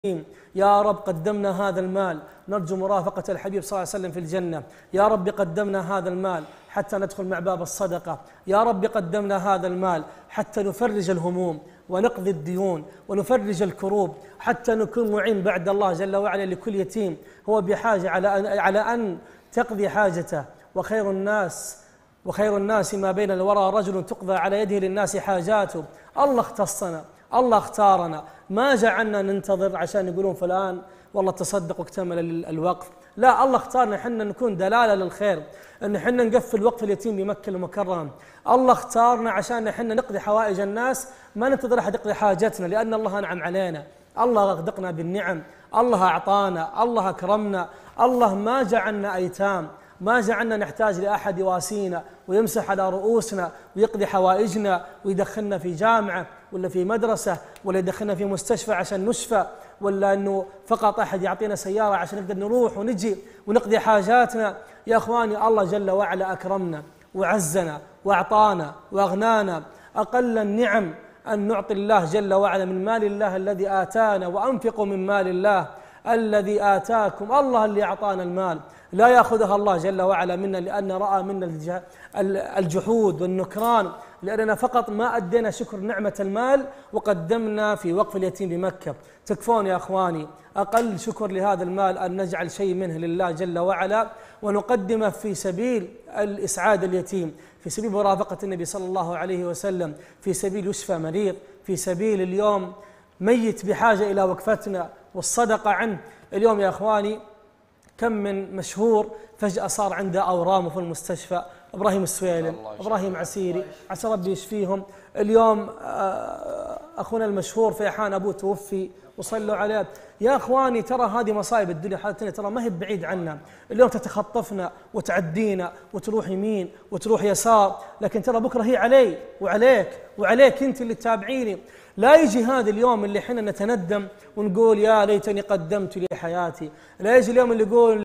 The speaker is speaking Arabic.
يا رب قدمنا هذا المال نرجو مرافقة الحبيب صلى الله عليه وسلم في الجنة. يا رب قدمنا هذا المال حتى ندخل مع باب الصدقة. يا رب قدمنا هذا المال حتى نفرج الهموم ونقضي الديون ونفرج الكروب، حتى نكون معين بعد الله جل وعلا لكل يتيم هو بحاجة على أن تقضي حاجته. وخير الناس ما بين الورى رجل تقضى على يده للناس حاجاته. الله اختصنا، الله اختارنا، ما جعلنا ننتظر عشان يقولون فلان والله تصدق واكتمل الوقف. لا، الله اختارنا حنا نكون دلالة للخير، ان حنا نقفل وقف اليتيم بمكة المكرمة. الله اختارنا عشان حنا نقضي حوائج الناس، ما ننتظر احد يقضي حاجتنا، لان الله انعم علينا، الله اغدقنا بالنعم، الله اعطانا، الله اكرمنا، الله ما جعلنا ايتام، ما جعلنا نحتاج لأحد يواسينا ويمسح على رؤوسنا ويقضي حوائجنا ويدخلنا في جامعة ولا في مدرسة ولا يدخلنا في مستشفى عشان نشفى، ولا أنه فقط أحد يعطينا سيارة عشان نقدر نروح ونجي ونقضي حاجاتنا. يا أخواني، الله جل وعلا أكرمنا وعزنا وأعطانا وأغنانا. أقل النعم أن نعطي الله جل وعلا من مال الله الذي آتانا، وأنفقوا من مال الله الذي آتاكم. الله اللي أعطانا المال، لا يأخذها الله جل وعلا منا لأن رأى منا الجحود والنكران، لأننا فقط ما أدينا شكر نعمة المال وقدمنا في وقف اليتيم بمكة. تكفون يا أخواني، أقل شكر لهذا المال أن نجعل شيء منه لله جل وعلا ونقدمه في سبيل الإسعاد اليتيم، في سبيل مرافقة النبي صلى الله عليه وسلم، في سبيل يشفى مريض، في سبيل اليوم ميت بحاجة إلى وقفتنا والصدقة عنه. اليوم يا أخواني كم من مشهور فجأة صار عنده أورام في المستشفى، إبراهيم السويلم، إبراهيم عسيري، عسى ربي يشفيهم. اليوم أخونا المشهور فيحان أبوه توفي وصلوا عليه. يا أخواني ترى هذه مصائب الدنيا حالتنا، ترى ما هي بعيد عنا، اليوم تتخطفنا وتعدينا وتروح يمين وتروح يسار، لكن ترى بكرة هي علي وعليك أنت اللي تتابعيني. لا يجي هذا اليوم اللي حنا نتندم ونقول يا ليتني قدمت لحياتي، لا يجي اليوم اللي يقول